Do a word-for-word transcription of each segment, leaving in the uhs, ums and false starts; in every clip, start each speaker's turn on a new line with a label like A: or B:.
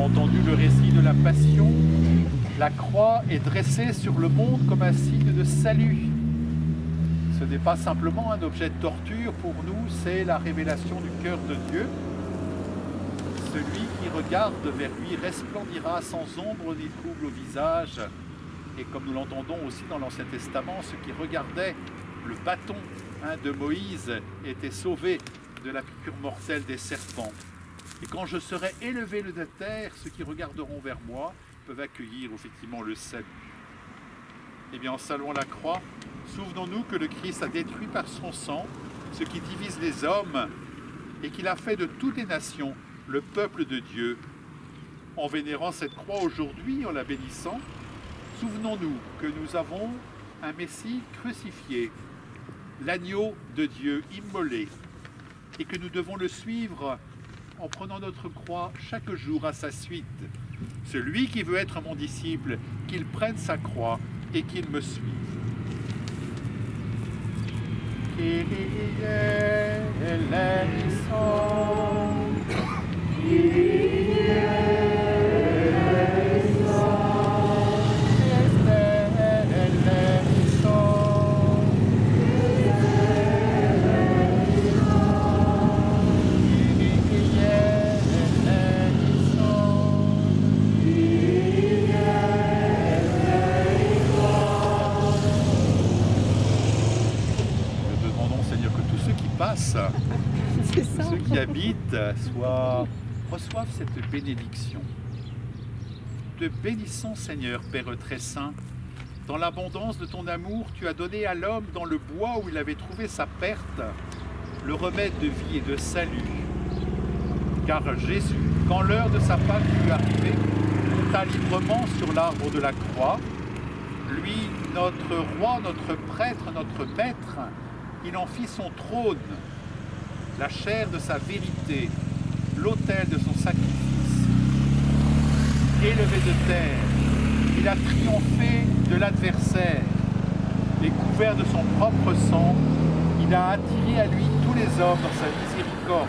A: entendu le récit de la Passion. La croix est dressée sur le monde comme un signe de salut. Ce n'est pas simplement un objet de torture pour nous, c'est la révélation du cœur de Dieu. Celui qui regarde vers lui resplendira sans ombre ni trouble au visage. Et comme nous l'entendons aussi dans l'Ancien Testament, ceux qui regardaient le bâton hein, de Moïse étaient sauvés de la piqûre mortelle des serpents. Et quand je serai élevé de terre, ceux qui regarderont vers moi peuvent accueillir effectivement le salut. Eh bien, en saluant la croix, souvenons-nous que le Christ a détruit par son sang ce qui divise les hommes et qu'il a fait de toutes les nations le peuple de Dieu. En vénérant cette croix aujourd'hui, en la bénissant, souvenons-nous que nous avons un Messie crucifié, l'agneau de Dieu immolé, et que nous devons le suivre en prenant notre croix chaque jour à sa suite. Celui qui veut être mon disciple, qu'il prenne sa croix et qu'il me suive. Kyrie eleison, Kyrie ceux qui habitent soient, reçoivent cette bénédiction. Te bénissons, Seigneur, Père très saint. Dans l'abondance de ton amour, tu as donné à l'homme, dans le bois où il avait trouvé sa perte, le remède de vie et de salut. Car Jésus, quand l'heure de sa Pâque fut arrivée, monta librement sur l'arbre de la croix. Lui, notre roi, notre prêtre, notre maître, il en fit son trône, la chair de sa vérité, l'autel de son sacrifice. Élevé de terre, il a triomphé de l'adversaire et couvert de son propre sang, il a attiré à lui tous les hommes dans sa miséricorde.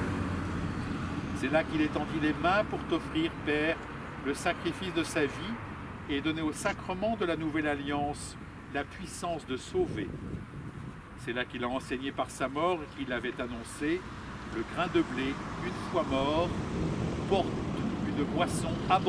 A: C'est là qu'il étendit les mains pour t'offrir, Père, le sacrifice de sa vie et donner au sacrement de la nouvelle alliance la puissance de sauver. C'est là qu'il a enseigné par sa mort et qu'il avait annoncé « Le grain de blé, une fois mort, porte une boisson abondante. »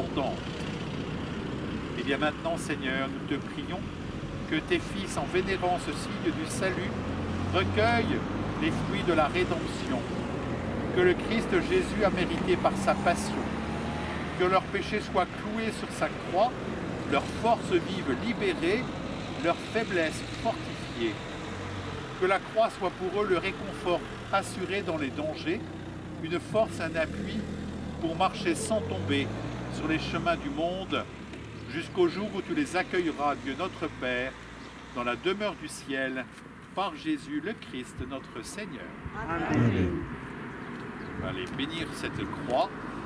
A: Et bien maintenant, Seigneur, nous te prions que tes fils, en vénérant ce signe du salut, recueillent les fruits de la rédemption que le Christ Jésus a mérité par sa passion, que leurs péchés soient cloués sur sa croix, leurs forces vives libérées, leurs faiblesses fortifiées. Que la croix soit pour eux le réconfort assuré dans les dangers, une force, un appui pour marcher sans tomber sur les chemins du monde, jusqu'au jour où tu les accueilleras, Dieu notre Père, dans la demeure du ciel, par Jésus le Christ notre Seigneur. Amen. On va aller bénir cette croix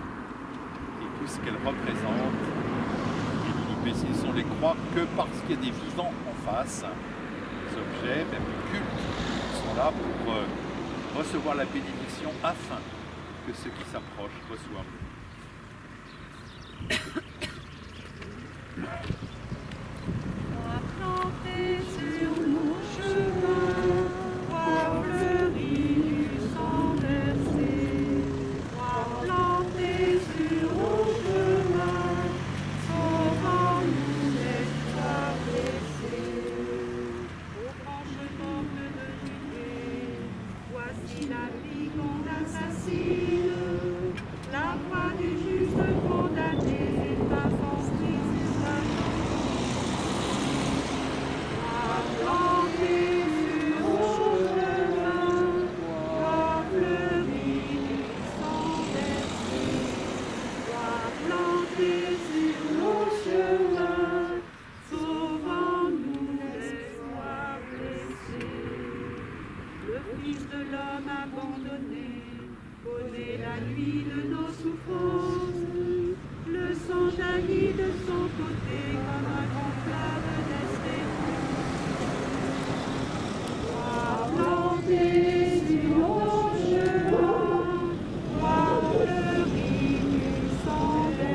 A: et tout ce qu'elle représente. Et nous ne bénissons les croix que parce qu'il y a des vivants en face. Les objets, même les cultes, sont là pour euh, recevoir la bénédiction afin que ceux qui s'approchent reçoivent.
B: Sur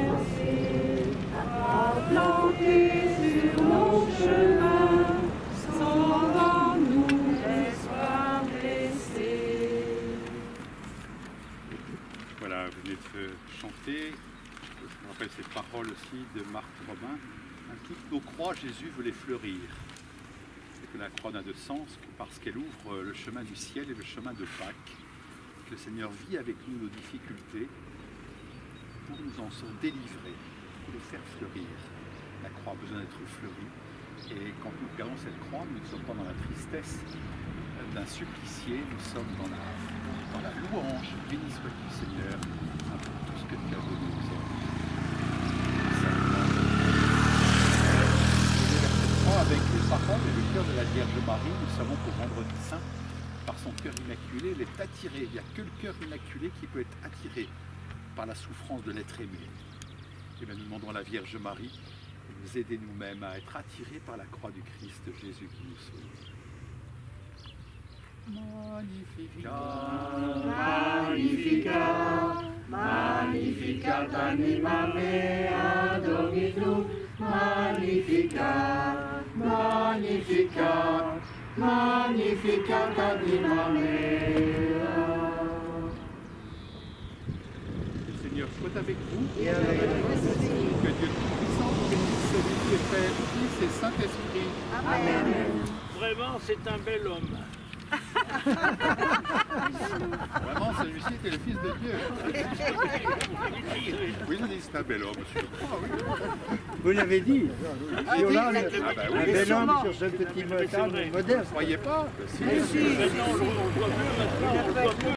A: méditer, je me rappelle cette parole aussi de Marc Robin, hein, toutes nos croix, Jésus veut les fleurir. Et que la croix n'a de sens que parce qu'elle ouvre le chemin du ciel et le chemin de Pâques. Que le Seigneur vit avec nous nos difficultés pour nous en sont délivrés, pour les faire fleurir. La croix a besoin d'être fleurie. Et quand nous regardons cette croix, nous ne sommes pas dans la tristesse d'un supplicié, nous sommes dans la, dans la louange. Béni soit-tu Seigneur, pour tout ce que tu as donné aux hommes. Avec les paroles et le cœur de la Vierge Marie, nous savons qu'au Vendredi Saint, par son cœur immaculé, elle est attirée. Il n'y a que le cœur immaculé qui peut être attiré par la souffrance de l'être aimé. Et bien nous demandons à la Vierge Marie de nous aider nous-mêmes à être attirés par la croix du Christ Jésus qui nous sauve.
B: Magnificat, Magnificat, Magnificat anima mea Dominum, Magnificat, Magnificat, Magnificat anima mea.
A: Le Seigneur soit avec vous.
B: Et avec votre esprit.
A: Que Dieu Tout-Puissant vous bénisse, celui et Père, Fils et Saint-Esprit.
B: Amen.
C: Vraiment, c'est un bel homme.
A: Vraiment, celui-ci était le Fils de Dieu. Oui, je dis c'est un bel homme, monsieur. Ah, oui.
D: Vous l'avez dit,
A: Ah,
D: Yolande,
A: oui. Ah, bah, oui.
D: un bel homme sur ce petit motard
C: vrai.
D: modeste.
A: Vous ne croyez pas? Si.
B: Mais si.
C: Maintenant, on le voit plus, maintenant, on le voit plus.